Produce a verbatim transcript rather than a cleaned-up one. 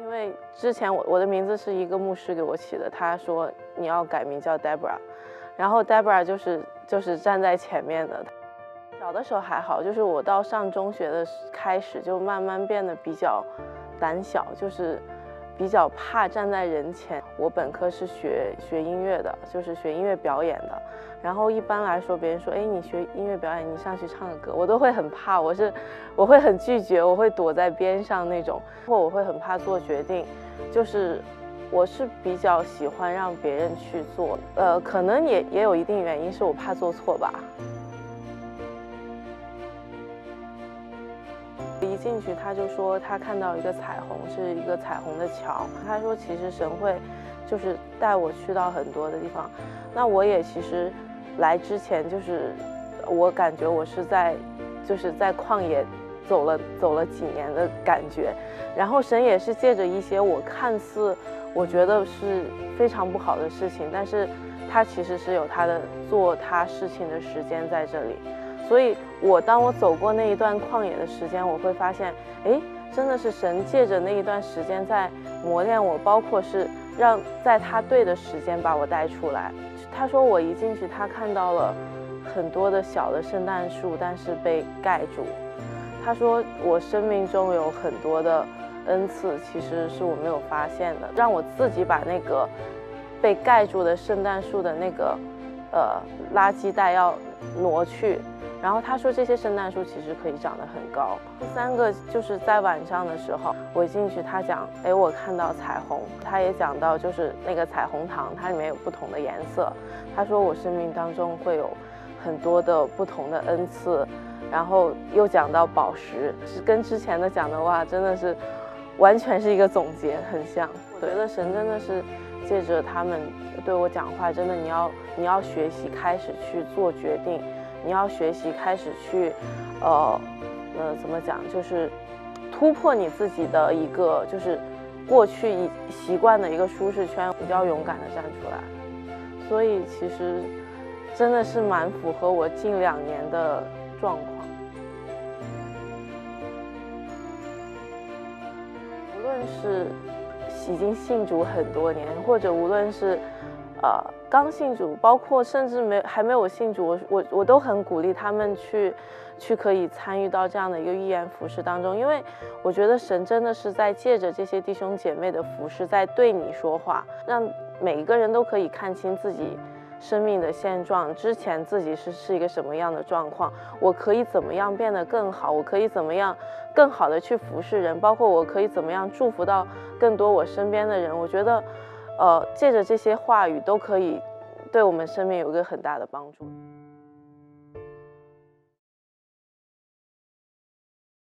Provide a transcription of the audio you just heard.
因为之前我我的名字是一个牧师给我起的，他说你要改名叫 Deborah， 然后 Deborah 就是就是站在前面的。小的时候还好，就是我到上中学的开始就慢慢变得比较胆小，就是比较怕站在人前。我本科是学学音乐的，就是学音乐表演的。然后一般来说，别人说，哎，你学音乐表演，你上去唱个歌，我都会很怕，我是我会很拒绝，我会躲在边上那种，或我会很怕做决定，就是我是比较喜欢让别人去做，呃，可能也也有一定原因是我怕做错吧。一进去他就说他看到一个彩虹，是一个彩虹的桥。他说其实神会就是带我去到很多的地方。那我也其实来之前就是我感觉我是在就是在旷野走了走了几年的感觉，然后神也是借着一些我看似我觉得是非常不好的事情，但是他其实是有他的做他事情的时间在这里。所以我当我走过那一段旷野的时间，我会发现，哎，真的是神借着那一段时间在磨练我，包括是让在他对的时间把我带出来。他说我一进去，他看到了很多的小的圣诞树，但是被盖住。他说我生命中有很多的恩赐，其实是我没有发现的，让我自己把那个被盖住的圣诞树的那个呃垃圾袋要挪去。然后他说这些圣诞树其实可以长得很高。第三个就是在晚上的时候，我一进去他讲，哎，我看到彩虹。他也讲到就是那个彩虹糖，它里面有不同的颜色。他说我生命当中会有很多的不同的恩赐，然后又讲到宝石，是跟之前的讲的话真的是完全是一个总结，很像。我觉得神真的是借着他们对我讲话，真的你要你要学习开始去做决定。你要学习开始去，呃，呃，怎么讲？就是突破你自己的一个，就是过去一习惯的一个舒适圈，比较勇敢的站出来。所以其实真的是蛮符合我近两年的状况。无论是已经信主很多年，或者无论是呃，刚信主，包括甚至没还没有信主，我我我都很鼓励他们去去可以参与到这样的一个预言服事当中，因为我觉得神真的是在借着这些弟兄姐妹的服事，在对你说话，让每一个人都可以看清自己生命的现状，之前自己是是一个什么样的状况，我可以怎么样变得更好，我可以怎么样更好的去服侍人，包括我可以怎么样祝福到更多我身边的人。我觉得呃，借着这些话语都可以对我们生命有一个很大的帮助。